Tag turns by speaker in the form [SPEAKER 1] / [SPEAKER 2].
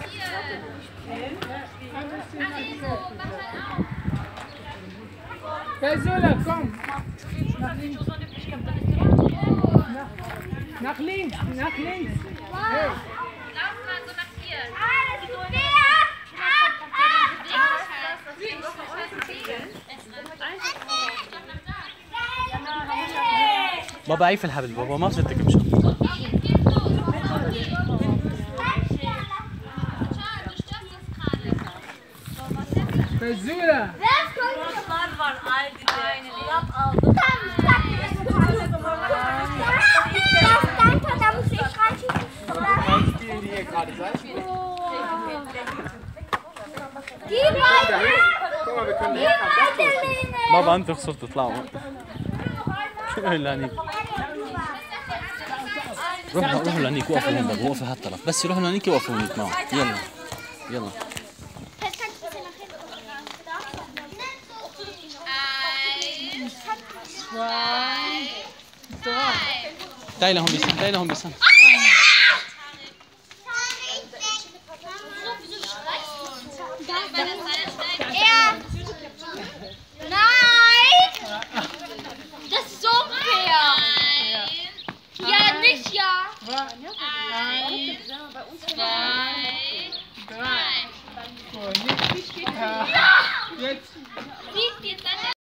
[SPEAKER 1] Persula, komm! Nach links! Nach links! Nach links! Hey.
[SPEAKER 2] Lauf mal so nach hier!
[SPEAKER 3] بابا عيف الحبل بابا ما صرت تمشي
[SPEAKER 1] Persula!
[SPEAKER 4] Bunlar var Aldi'de. Dolap aldım.
[SPEAKER 5] Da muss ich reinschießen. Die beiden!
[SPEAKER 3] بابا انت خسرت تطلعوا لانيك روحوا لانيك وقفوا هون بابا وقفوا هالطرف بس يروحوا لانيك يوقفوا هونيك معه يلا يلا تعالي لهون بيسان تعالي لهون بيسان
[SPEAKER 5] Nein! Das ist so unfair! Ja, nicht ja!
[SPEAKER 2] 1, 2, 3.
[SPEAKER 1] So, jetzt.
[SPEAKER 2] Siehst du jetzt deine